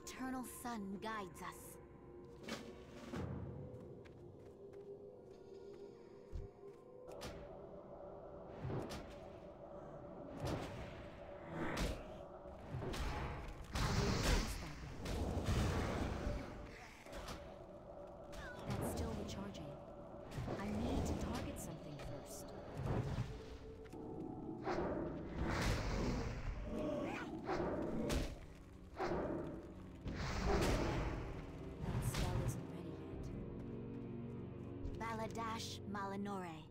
eternal sun guides us. That's still recharging. I need to target something first. That spell isn't ready yet. Baladash Malinore.